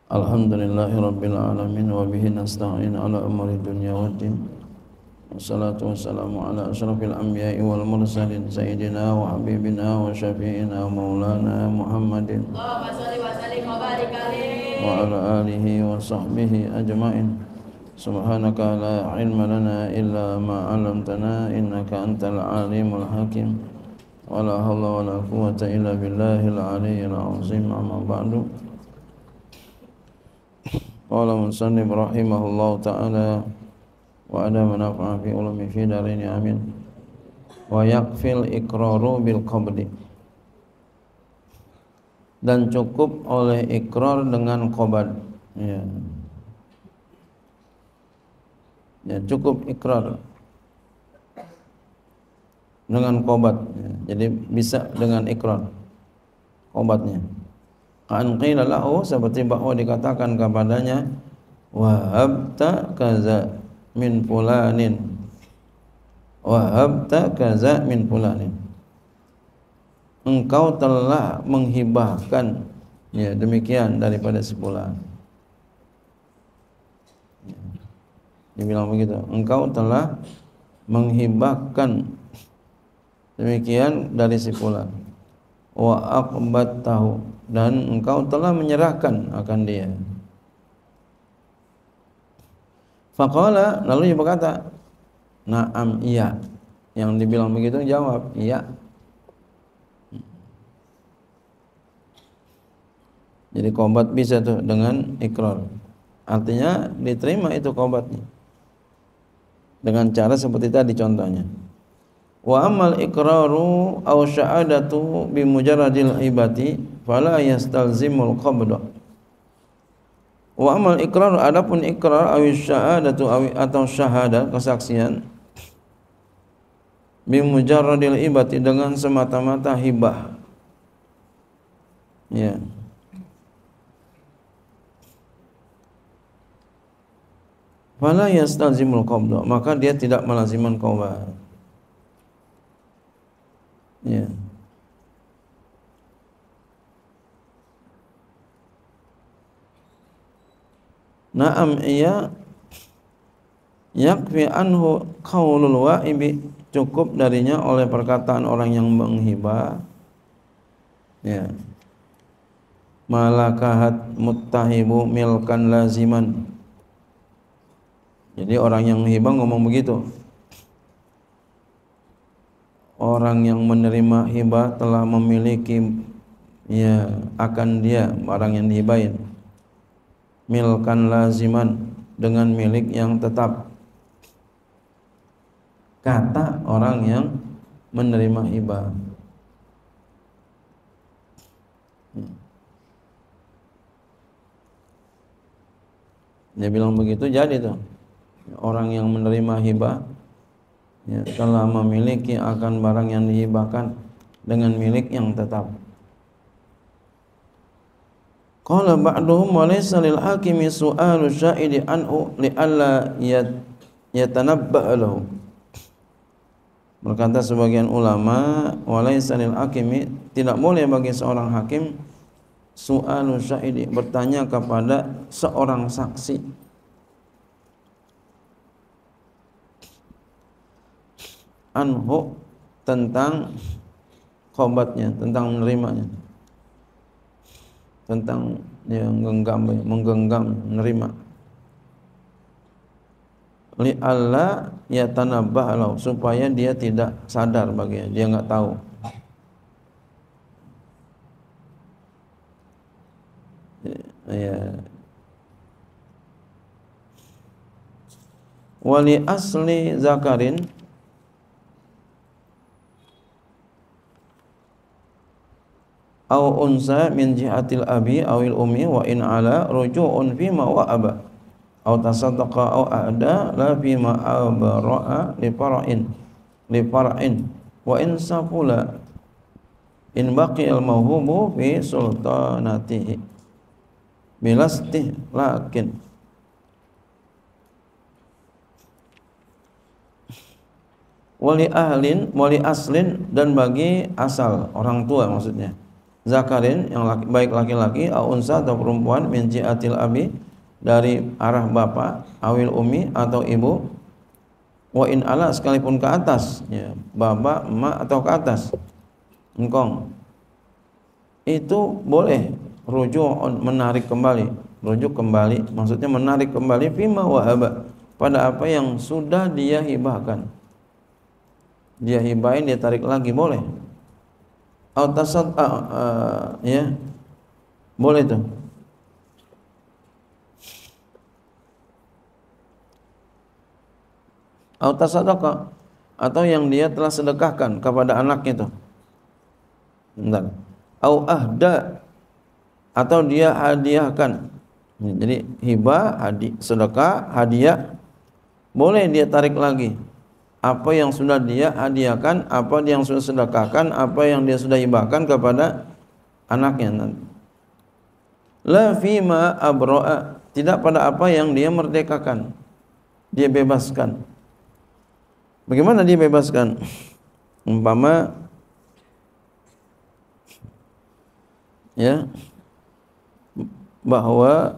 Alhamdulillahi Rabbil Alamin wa bihi nasta'in ala umuri dunya waddin. Wassalatu wassalamu ala ashrafil anbiya'i wal mursalin sayyidina wa habibina wa syafi'ina maulana Muhammadin Allahumma shalli wa sallim wa barik alaihi wa ala alihi wa sahbihi ajma'in. Subhanaka la ilma lana illa ma 'allamtana innaka antal alimul hakim. Wa la hawla wa la quwwata illa billahil aliyyil azim. Amma ba'du. Qala musannif rahimahullahu ta'ala wa ada manafa'a fi ulumi fi darini amin. Wa yakfil iqraru bil qabdi, dan cukup oleh ikrar dengan qabad. Ya, cukup ikrar dengan qabad. Jadi bisa dengan ikrar qabadnya. An qila lahu, seperti bahwa dikatakan kepadanya, wahabta kaza min fulanin, wahabta kaza min fulanin, engkau telah menghibahkan ya demikian daripada si fulan. Dibilang begitu, engkau telah menghibahkan demikian dari si fulan. Wa aqbattahu, dan engkau telah menyerahkan akan dia. Faqala, lalu dia berkata, na'am, iya. Yang dibilang begitu jawab, iya. Jadi qobat bisa tuh dengan ikrar. Artinya diterima itu qobatnya dengan cara seperti tadi contohnya. Wa amal iqraru aw syahadatu bi mujarradil ibati fala yastalzimul qabda. Wa amal iqrar, adapun ikrar aw syahadatu atau syahadah kesaksian bi mujarradil ibati dengan semata-mata hibah. Ya. Fala yastalzimul qabda, maka dia tidak melazimkan qabah. Ya. Na'am, iya, yakfi anhu qaulul wa'ibi, cukup darinya oleh perkataan orang yang menghibah. Ya. Malakahat muttahibu milkan laziman. Jadi orang yang menghibah ngomong begitu. Orang yang menerima hibah telah memiliki ya akan dia barang yang dihibahin, milkan laziman, dengan milik yang tetap, kata orang yang menerima hibah. Dia bilang begitu, jadi tuh orang yang menerima hibah ya, telah memiliki akan barang yang dihibahkan dengan milik yang tetap. Qala ba'duhum wa laysa lil hakimi su'alu syahidi anhu li'alla yatanabba lahu. Berkata sebagian ulama, wa laysa lil hakimi, tidak boleh bagi seorang hakim su'alu syahidi, bertanya kepada seorang saksi, anhu, tentang khobatnya, tentang menerimanya, tentang dia menggenggam, menerima. Li'alla yatanabbah lahu, supaya dia tidak sadar baginya, dia enggak tahu. Ya. Wali asli zakarin, aw unsa min jihatil abi awil ummi wa in ala ruju'un fima wa aba aw tasaddaqa aw a'da la fima abra'a li fara'in wa in safula in baqiyal mawhubu fi sultanatihi bilastih lakin. Wali aslin, dan bagi asal orang tua maksudnya. zakarin yang baik laki-laki au unsa atau perempuan min ji'atil abi dari arah bapak awil umi atau ibu wa in ala sekalipun ke atas ya, bapak emak atau ke atas engkong itu boleh rujuk menarik kembali, rujuk kembali maksudnya menarik kembali fima wahaba pada apa yang sudah dia hibahkan. Dia hibahin, dia tarik lagi boleh. Autasad ya. Boleh tuh. Autasadaqah atau yang dia telah sedekahkan kepada anaknya itu. Bentar. Au ahda atau dia hadiahkan. Jadi hibah, sedekah, hadiah boleh dia tarik lagi. Apa yang sudah dia hadiahkan, apa yang sudah sedekahkan, apa yang dia sudah hibahkan kepada anaknya. La fima abra'a, tidak pada apa yang dia merdekakan, dia bebaskan. Bagaimana dia bebaskan? Umpama ya bahwa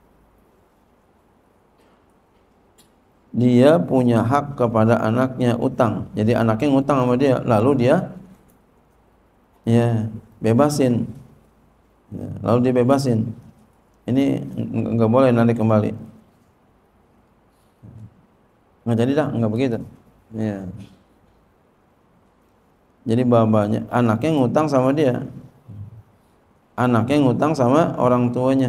dia punya hak kepada anaknya utang. Jadi anaknya ngutang sama dia, lalu dia ya bebasin. Ya, lalu dia bebasin. Ini enggak boleh narik kembali. Enggak jadi dah, enggak begitu. Ya. Jadi bapaknya, anaknya ngutang sama dia. Anaknya ngutang sama orang tuanya.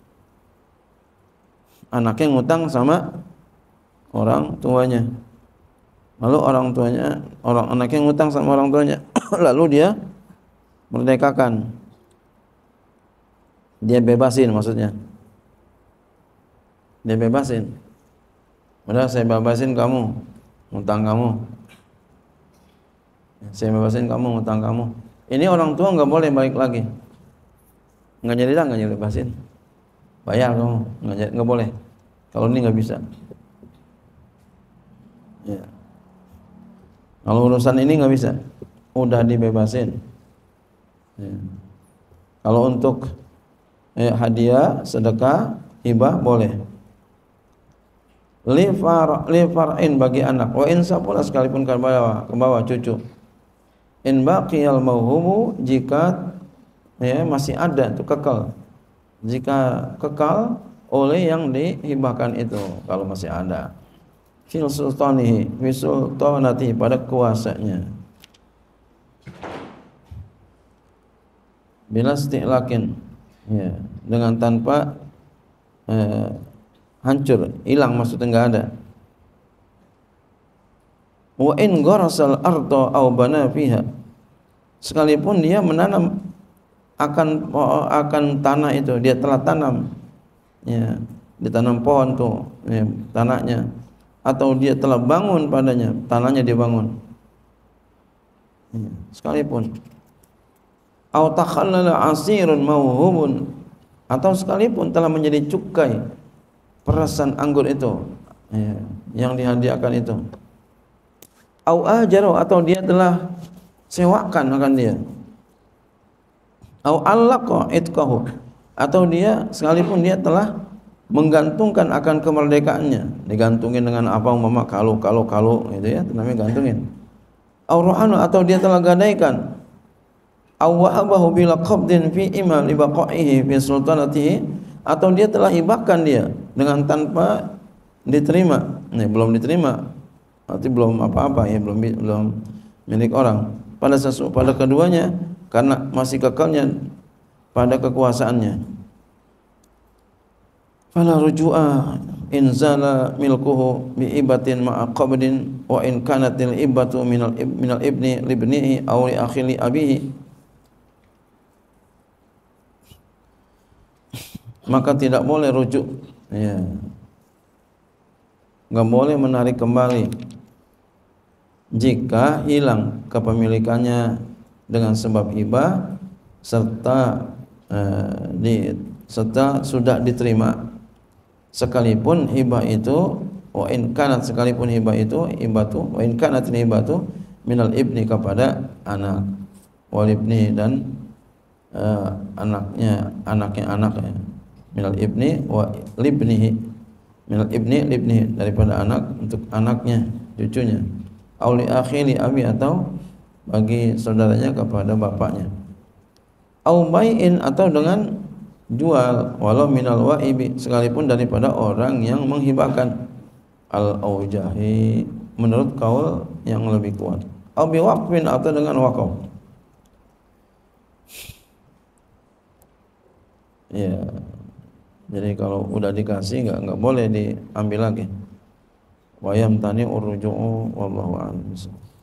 Anaknya ngutang sama orang tuanya. Lalu anaknya ngutang sama orang tuanya. Lalu dia merdekakan. Dia bebasin maksudnya. Dia bebasin. Udah saya bebasin kamu, ngutang kamu. Saya bebasin kamu, ngutang kamu. Ini orang tua enggak boleh balik lagi. Enggak jadi dah, enggak jadi bebasin. Bayar kamu, enggak boleh. Kalau ini enggak bisa. Ya. Kalau urusan ini nggak bisa, udah dibebasin. Ya. Kalau untuk hadiah, sedekah, hibah boleh. Li far'in bagi anak, wa insa pula sekalipun ke bawah cucu. In baqiyal mauhubu jika masih ada itu kekal. Jika kekal oleh yang dihibahkan itu, kalau masih ada. Fil sultanihi, fi sultanati pada kuasanya. Bila istihlakin ya, dengan tanpa hancur, hilang maksudnya enggak ada. Wa in gharasal arda aw bana fiha, sekalipun dia menanam akan tanah itu, dia telah tanam ya, ditanam pohon tuh ya, tanahnya, atau dia telah bangun padanya, tanahnya dia bangun. Ya, sekalipun. Au takhallala asirun mauhubun, atau sekalipun telah menjadi cukai perasan anggur itu ya, yang dihadiahkan itu. Au ajaru, atau dia telah sewakan akan dia. Au allaqa itqahu, atau dia sekalipun dia telah menggantungkan akan kemerdekaannya, digantungin dengan apa umpama kalau gitu ya, namanya gantungin. Au-ruhanu, atau dia telah gadaikan. Au wahabahu bila qabdin fi ima li baqaihi fi sultanatihi, atau dia telah hibahkan dia dengan tanpa diterima. Belum diterima, arti belum apa-apa ya, belum milik orang. Pada keduanya karena masih kekalnya pada kekuasaannya. Fala rujua in zala milkuhu bi ibatin ma'a qabdin wa in kanatil ibatu minal ibni libnihi aw li akhi abihi, maka tidak boleh rujuk ya, enggak boleh menarik kembali jika hilang kepemilikannya dengan sebab hibah serta sudah diterima, sekalipun hibah itu wa in kanat, sekalipun hibah itu hibatu wa in kanat hibatu minal ibni, kepada anak, wal ibni dan anaknya anak ya. Minal ibni wa libnihi, minal ibni libnihi, daripada anak untuk anaknya, cucunya. Au li akhi li abi, atau bagi saudaranya kepada bapaknya. Au bai'in, atau dengan jual, walau minal wa'ibi, sekalipun daripada orang yang menghibahkan. Al aujahi, menurut kaul yang lebih kuat. Au bi waqfin, atau dengan wakaf. Ya, jadi kalau udah dikasih enggak boleh diambil lagi. Wa yamtani urju'u wallahu a'lam.